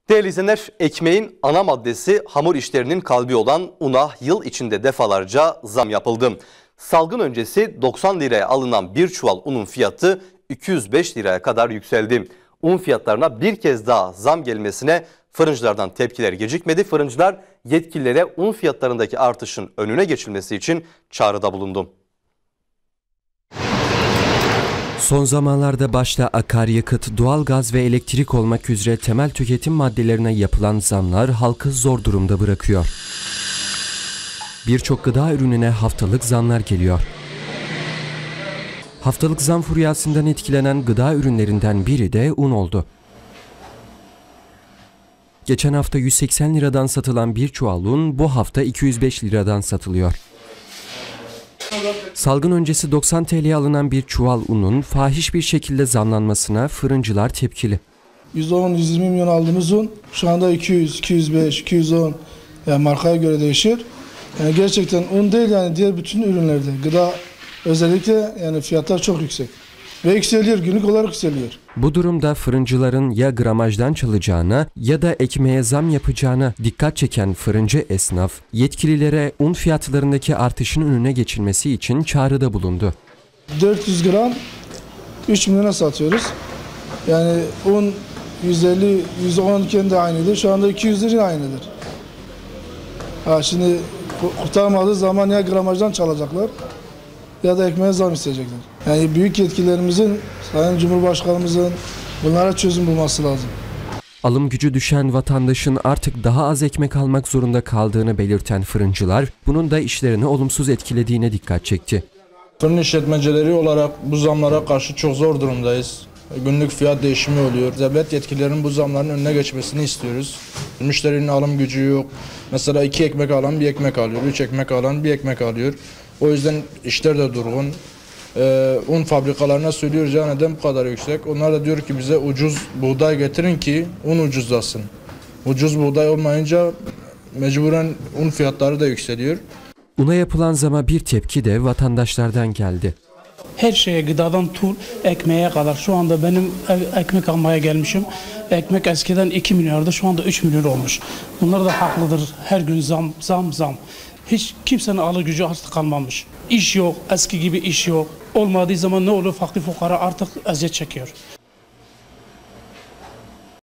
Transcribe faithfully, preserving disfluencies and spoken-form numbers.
Değerli izleyenler, ekmeğin ana maddesi hamur işlerinin kalbi olan una yıl içinde defalarca zam yapıldı. Salgın öncesi doksan liraya alınan bir çuval unun fiyatı iki yüz beş liraya kadar yükseldi. Un fiyatlarına bir kez daha zam gelmesine fırıncılardan tepkiler gecikmedi. Fırıncılar yetkililere un fiyatlarındaki artışın önüne geçilmesi için çağrıda bulundu. Son zamanlarda başta akaryakıt, doğalgaz ve elektrik olmak üzere temel tüketim maddelerine yapılan zamlar halkı zor durumda bırakıyor. Birçok gıda ürününe haftalık zamlar geliyor. Haftalık zam furyasından etkilenen gıda ürünlerinden biri de un oldu. Geçen hafta yüz seksen liradan satılan bir çuval un bu hafta iki yüz beş liradan satılıyor. Salgın öncesi doksan TL'ye alınan bir çuval unun fahiş bir şekilde zamlanmasına fırıncılar tepkili. yüz on yüz yirmi milyon aldığımız un şu anda iki yüz, iki yüz beş, iki yüz on yani markaya göre değişir. Yani gerçekten un değil, yani diğer bütün ürünlerde gıda özellikle yani fiyatlar çok yüksek. Ve yükseliyor, günlük olarak yükseliyor. Bu durumda fırıncıların ya gramajdan çalacağına ya da ekmeğe zam yapacağına dikkat çeken fırıncı esnaf, yetkililere un fiyatlarındaki artışın önüne geçilmesi için çağrıda bulundu. dört yüz gram üç milyona satıyoruz. Yani un yüz elli, yüz on iken de aynıdır. Şu anda iki yüz lira aynıdır. Ha, şimdi kurtarmadığı zaman ya gramajdan çalacaklar ya da ekmeğe zam isteyecekler. Yani büyük yetkililerimizin, Sayın Cumhurbaşkanımızın bunlara çözüm bulması lazım. Alım gücü düşen vatandaşın artık daha az ekmek almak zorunda kaldığını belirten fırıncılar, bunun da işlerini olumsuz etkilediğine dikkat çekti. Fırın işletmecileri olarak bu zamlara karşı çok zor durumdayız. Günlük fiyat değişimi oluyor. Devlet yetkililerinin bu zamların önüne geçmesini istiyoruz. Müşterinin alım gücü yok. Mesela iki ekmek alan bir ekmek alıyor, üç ekmek alan bir ekmek alıyor. O yüzden işler de durgun. Ee, un fabrikalarına söylüyoruz ya neden bu kadar yüksek? Onlar da diyor ki bize ucuz buğday getirin ki un ucuzlasın. Ucuz buğday olmayınca mecburen un fiyatları da yükseliyor. Una yapılan zama bir tepki de vatandaşlardan geldi. Her şeye, gıdadan tut ekmeğe kadar. Şu anda benim ekmek almaya gelmişim. Ekmek eskiden iki milyardı, şu anda üç milyon olmuş. Bunlar da haklıdır. Her gün zam, zam, zam. Hiç kimsenin alır gücü artık kalmamış. İş yok, eski gibi iş yok. Olmadığı zaman ne olur? Fakir fukara artık eziyet çekiyor.